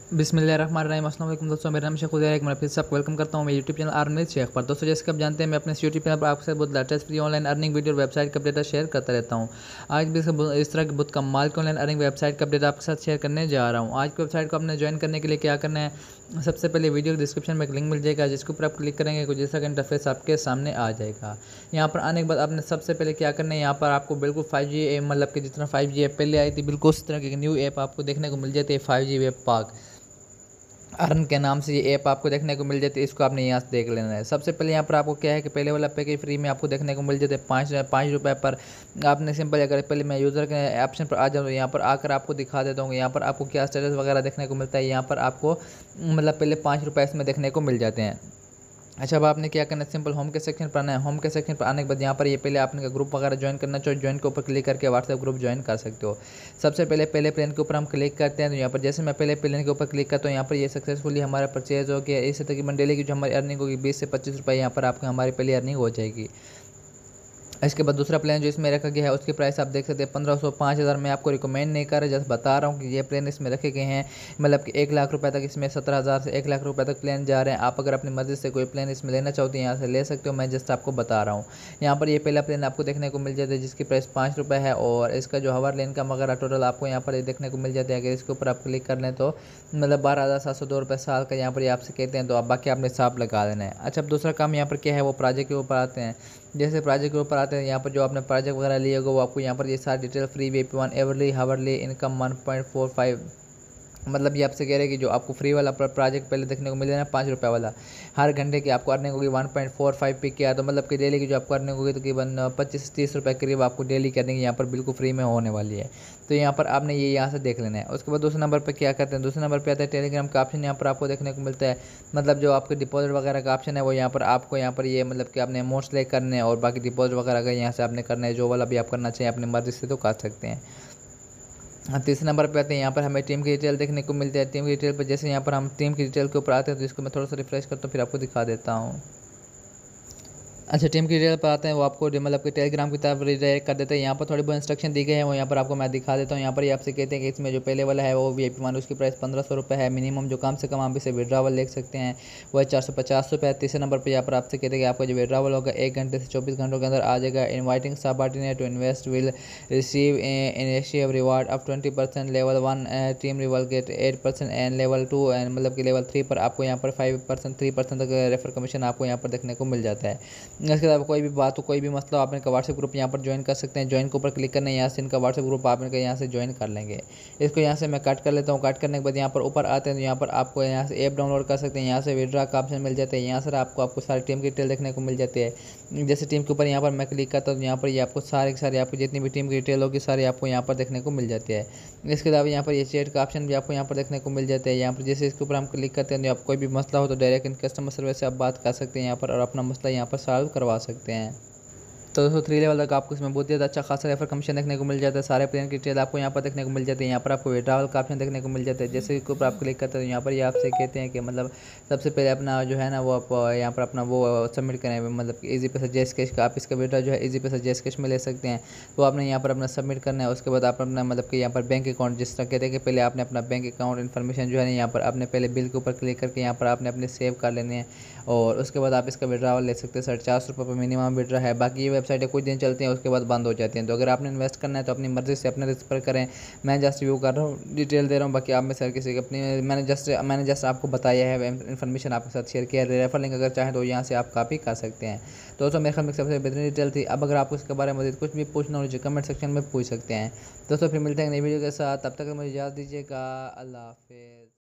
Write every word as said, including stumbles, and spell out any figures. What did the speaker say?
बिस्मिल्लाहिर्रहमानिर्रहीम। अस्सलाम वालेकुम दोस्तों, मेरा नाम शेख उज़ैर है। एक बार फिर से आपको वेलकम करता हूँ मैं यूट्यूब चैनल अर्निंग शेख पर। दोस्तों जैसे कि आप जानते हैं मैं अपने इस यूट्यूब चैनल पर आपके साथ बहुत latest free online earning video और वेबसाइट का अपडेट शेयर करता रहता हूँ। आज भी इस तरह की बहुत कमाल की ऑनलाइन अर्निंग वेबसाइट का अपडेट आपके साथ शेयर करने जा रहा हूँ। आज की वेबसाइट को आपने ज्वाइन करने के लिए क्या करना है, सबसे पहले वीडियो डिस्क्रिप्शन में एक लिंक मिल जाएगा, जिसके ऊपर आप क्लिक करेंगे कुछ जैसा का इंटरफेस आपके सामने आ जाएगा। यहाँ पर आने के बाद आपने सबसे पहले क्या करना है, यहाँ पर आपको बिल्कुल फाइव जी मतलब कि जितना फाइव जी ऐप पहले आई थी बिल्कुल उस तरह की न्यू ऐप आपको देखने को मिल जाती है। Five G web park earn के नाम से ये ऐप आपको देखने को मिल जाती है। इसको आपने यहाँ से देख लेना है। सबसे पहले यहाँ पर आपको क्या है कि पहले वाला पैकेज फ्री में आपको देखने को मिल जाते हैं पाँच पाँच रुपये पर। आपने सिंपल अगर पहले मैं यूज़र के ऑप्शन पर आ जाऊँ तो यहाँ पर आकर आपको दिखा देता हूँ यहाँ पर आपको क्या स्टेटस वगैरह देखने को मिलता है। यहाँ पर आपको मतलब पहले पाँच रुपये इसमें देखने को मिल जाते हैं। अच्छा, अब आपने क्या करना है, सिंपल होम के सेक्शन पर आना है। होम के सेक्शन पर आने के बाद यहाँ पर ये पहले आपने ग्रुप वगैरह ज्वाइन करना चाहिए। ज्वाइन के ऊपर क्लिक करके व्हाट्सएप ग्रुप ज्वाइन कर सकते हो। सबसे पहले पहले प्लान के ऊपर हम क्लिक करते हैं तो यहाँ पर जैसे मैं पहले प्लान के ऊपर क्लिक करता हूँ यहाँ पर ये सक्सेसफुली हमारा परचेज हो गया। इसी तकरीबन डेली की जो हमारी अर्निंग होगी बीस से पच्चीस रुपये यहाँ पर आपको हमारी पहली अर्निंग हो जाएगी। इसके बाद दूसरा प्लान जो इसमें रखा गया है उसकी प्राइस आप देख सकते हैं पंद्रह सौ पाँच हज़ार। मैं आपको रिकमेंड नहीं कर रहा, जस्ट बता रहा हूँ कि ये प्लान इसमें रखे गए हैं। मतलब कि एक लाख रुपए तक इसमें सत्रह हज़ार से एक लाख रुपए तक प्लान जा रहे हैं। आप अगर अपनी मर्जी से कोई प्लान इसमें लेना चाहते हैं यहाँ से ले सकते हो। मैं जस्ट आपको बता रहा हूँ। यहाँ पर ये पहला प्लान आपको देखने को मिल जाता है जिसकी प्राइस पाँच रुपये है और इसका जो हवर लेन का वगैरह टोटल आपको यहाँ पर देखने को मिल जाता है। अगर इसके ऊपर आप क्लिक कर लें तो मतलब बारह हज़ार सात सौ दो रुपये साल का यहाँ पर आपसे कहते हैं, तो आप बाकी आपने हिसाब लगा देना है। अच्छा, अब दूसरा काम यहाँ पर क्या है वो प्रोजेक्ट के ऊपर आते हैं। जैसे प्रोजेक्ट के ऊपर आते हैं यहाँ पर जो आपने प्रोजेक्ट वगैरह लिए होगा वो आपको यहाँ पर ये सारी detail free V P one एवरली hourly income one point four five मतलब ये आपसे कह रहे हैं कि जो आपको फ्री वाला प्रोजेक्ट पहले देखने को मिल जाए ना पाँच रुपये वाला, हर घंटे की आपको अर्निंग होगी one point four five P किया तो मतलब कि डेली की जो आपको अर्निंग होगी तकरीबन पच्चीस तीस रुपये करीब आपको डेली की अर्निंग यहाँ पर बिल्कुल फ्री में होने वाली है। तो यहाँ पर आपने ये यहाँ से देख लेना है। उसके बाद दूसरे नंबर पर क्या करते हैं, दूसरे नंबर पर आता है टेलीग्राम का ऑप्शन। यहाँ पर आपको देखने को मिलता है मतलब जो आपके डिपॉजिट वगैरह का ऑप्शन है वो यहाँ पर आपको यहाँ पर ये मतलब कि आपने अमाउंट सेलेक्ट करने हैं और बाकी डिपॉजिट वगैरह का यहाँ से आपने करना है। जो वाला भी आप करना चाहिए अपनी मर्जी से तो कर सकते हैं। हाँ, तीसरे नंबर पे आते हैं यहाँ पर हमें टीम की डिटेल देखने को मिलती है। टीम की डिटेल पर जैसे यहाँ पर हम टीम की डिटेल के ऊपर आते हैं तो इसको मैं थोड़ा सा रिफ्रेश करता हूँ फिर आपको दिखा देता हूँ। अच्छा, टीम की डिटेल पर आते हैं वो आपको मतलब कि टेलीग्राम की तरफ रिडायरेक्ट कर देते हैं। यहाँ पर थोड़ी बहुत इंस्ट्रक्शन दी गई है वो यहाँ पर आपको मैं दिखा देता हूँ। यहाँ पर ये आपसे कहते हैं कि इसमें जो पहले वाला है वो वी आई पी वन उसकी प्राइस पंद्रह सौ रुपये है। मिनिमम जो कम से कम आप इसे विड्रावल देख सकते हैं वो है चार सौ पचास रुपये है। तीसरे नंबर पर यहाँ पर आपसे कहते हैं कि आपका जो विड्रावल होगा एक घंटे से चौबीस घंटों के अंदर आ जाएगा। Inviting subordinate to invest will receive initial reward of twenty percent. Level one team reward get eight percent and level two and मतलब कि लेवल थ्री पर आपको यहाँ पर फाइव परसेंट थ्री परसेंट तक रेफर कमीशन आपको यहाँ पर देखने को मिल जाता है। इसके अलावा कोई भी बात हो कोई भी मसला आप इनका व्हाट्सएप ग्रुप यहाँ पर ज्वाइन कर सकते हैं। ज्वाइन के ऊपर क्लिक करना है, यहाँ से इनका व्हाट्सएप ग्रुप आप इनका यहाँ से ज्वाइन कर लेंगे। इसको यहाँ से मैं कट कर लेता हूँ। कट करने के बाद यहाँ पर ऊपर आते हैं तो यहाँ पर आपको यहाँ से ऐप डाउनलोड कर सकते हैं। यहाँ से विड्रा का ऑप्शन मिल जाता है। यहाँ से आपको आपको सारी टीम की डिटेल देखने को मिल जाती है। जैसे टीम के ऊपर यहाँ पर मैं क्लिक करता हूँ तो यहाँ पर ये आपको सारे सारे आपको जितनी भी टीम की डिटेल होगी सारी आपको यहाँ पर देखने को मिल जाती है। इसके अलावा यहाँ पर ये चैट का ऑप्शन भी आपको यहाँ पर देखने को मिल जाता है। यहाँ पर जैसे इसके ऊपर हम क्लिक करते हैं तो आप कोई भी मसला हो तो डायरेक्ट इन कस्टमर सर्विस से आप बात कर सकते हैं यहाँ पर और अपना मसला यहाँ पर सॉल्व करवा सकते हैं। तो दोस्तों थ्री लेवल तक आपको इसमें बहुत ज़्यादा अच्छा खासा रेफर कमीशन देखने को मिल जाता है। सारे प्लान की डिटेल आपको यहाँ पर देखने को मिल जाती है। यहाँ पर आपको विड्रावल का ऑप्शन देखने को मिल जाता है। जैसे इसके ऊपर आप क्लिक करते हैं तो यहाँ पर ये आपसे कहते हैं कि मतलब सबसे पहले अपना जो है ना वो आप यहाँ पर अपना वो सबमिट करें मतलब कि ईजी पैसा जैस कैश का आप इसका विड्रा जो है ईजी पैसा जैस कैश में ले सकते हैं। तो आपने यहाँ पर अपना सबमिट करना है। उसके बाद आप अपना मतलब कि यहाँ पर बैंक अकाउंट जिस तरह कहते हैं कि पहले आपने अपना बैंक अकाउंट इन्फॉर्मेशन जो है ना यहाँ पर आपने पहले बिल के ऊपर क्लिक करके यहाँ पर आपने अपने सेव कर लेने हैं और उसके बाद आप इसका विड्रावल ले सकते हैं। साढ़े चार सौ रुपये पर मिनिमम विड्रा है। बाकी ये वेबसाइटें कुछ दिन चलती हैं उसके बाद बंद हो जाती हैं। तो अगर आपने इन्वेस्ट करना है तो अपनी मर्ज़ी से अपने रिस्क पर करें। मैं जस्ट व्यू कर रहा हूँ, डिटेल दे रहा हूँ। बाकी आप में सर किसी की अपनी मैंने जस्ट मैंने जस्ट आपको बताया है इन्फॉर्मेशन आपके साथ शेयर किया। रेफर लिंक अगर चाहें तो यहाँ से आप कापी कर सकते हैं। तो दोस्तों मेरे ख्याल में सबसे बेहतरीन डिटेल थी। अब अगर आपको इसके बारे में मज़ीद कुछ भी पूछना हो कमेंट सेक्शन में पूछ सकते हैं। दोस्तों फिर मिलते हैं नई वीडियो के साथ, तब तक मुझे इजाज़त दीजिएगा। अल्लाह हाफ़िज़।